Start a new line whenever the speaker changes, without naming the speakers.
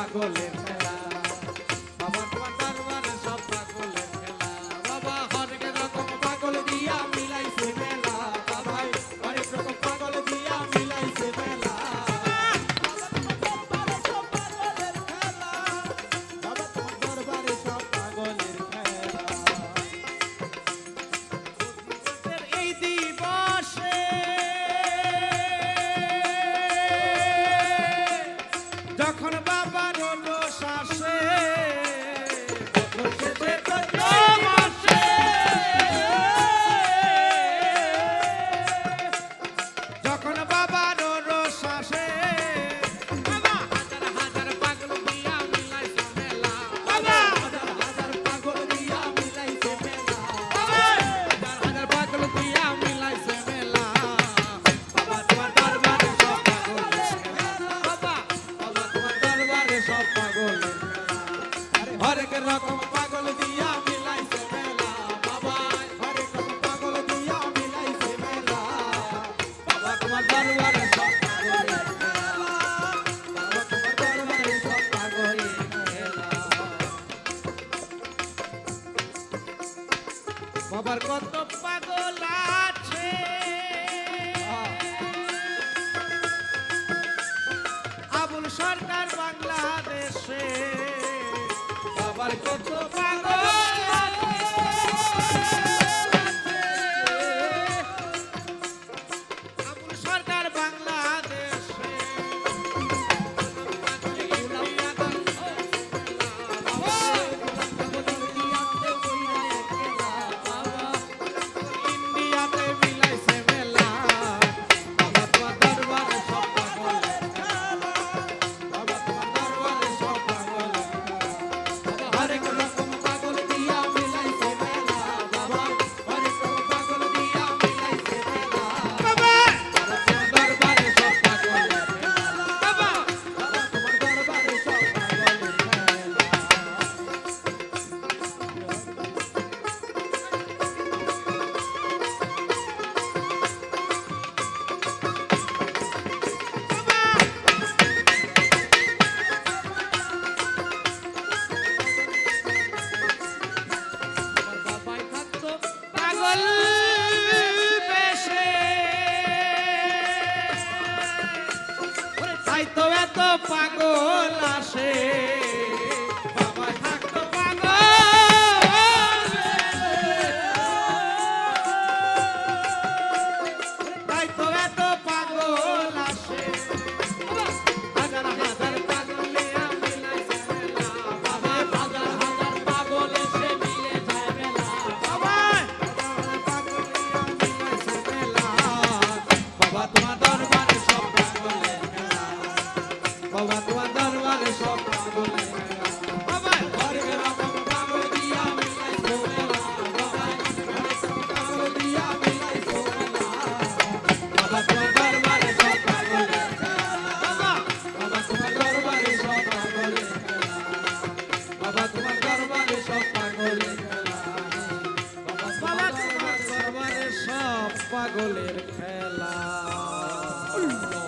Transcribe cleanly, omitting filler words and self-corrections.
পাগলের খেলা বাবা তোমার দরবারে সব পাগলের খেলা বাবা হরেক রকম পাগল দিয়া মিলাইছে মেলা বাবা হরেক রকম পাগল দিয়া মিলাইছে মেলা বাবা তোমার দরবারে সব পাগলের খেলা এই দিবসে যখন বাবার শ্বাসে যখন বাবার শ্বাসে হাজার হাজার পাগল দিয়া মিলাইছে মেলা হাজার হাজার পাগল দিয়া মিলাইছে মেলা হাজার হাজার পাগল দিয়া মিলাইছে মেলা বাবা তোমার দরবারে সব পাগলের খেলা বাবা তোমার দরবারে সব পাগলের খেলা হরেক রকম পাগল দিয়া মিলাইছে মেলা বাবা হরেক রকম পাগল দিয়া মিলাইছে মেলা বাবা তোমার দরবারে সব পাগলের খেলা বাবা তোমার দরবারে সব পাগলের খেলা বাবার কত পাগল আছে আবুল সরকার বাংলাদেশে বাবার কত পাগল আছে আবুল সরকার বাংলাদেশে ইন্ডিয়াতে মিলাইছে মেলা বাবা তোমার দরবারে সব পাগলের খেলা বাবা তোমার দরবারে সব পাগলের খেলা হরেক রকম পাগল দিয়া মিলাইছে মেলা বাবা হরেক রকম পাগল দিয়া মিলাইছে মেলা বাবা তোমার দরবারে সব পাগলের খেলা বাবা তোমার দরবারে সব পাগলের বাবাই থাকতো পাগল বেশে তাই তো এত পাগল আসে বাবাই থাকতো পাগল তাই তো এত পাগল আসে হাজার হাজার পাগল নিয়া মিলাইছে মেলা বাবা হাজার হাজার পাগল এসে মিলে যায় মেলা বাবা পাগল নিয়া মিলাইছে মেলা বাবা তোমার দরবারে সব পাগলের খেলা বাবা তোমার দরবারে সব পাগলের খেলা বাবা হরেক রকম পাগল দিয়া মিলাইছে মেলা বাবা হরেক রকম পাগল দিয়া মিলাইছে মেলা বাবা তোমার দরবারে সব পাগলের খেলা বাবা তোমার দরবারে সব পাগলের খেলা বাবা তোমার দরবারে সব পাগলের খেলা বাবা তোমার দরবারে সব পাগলের খেলা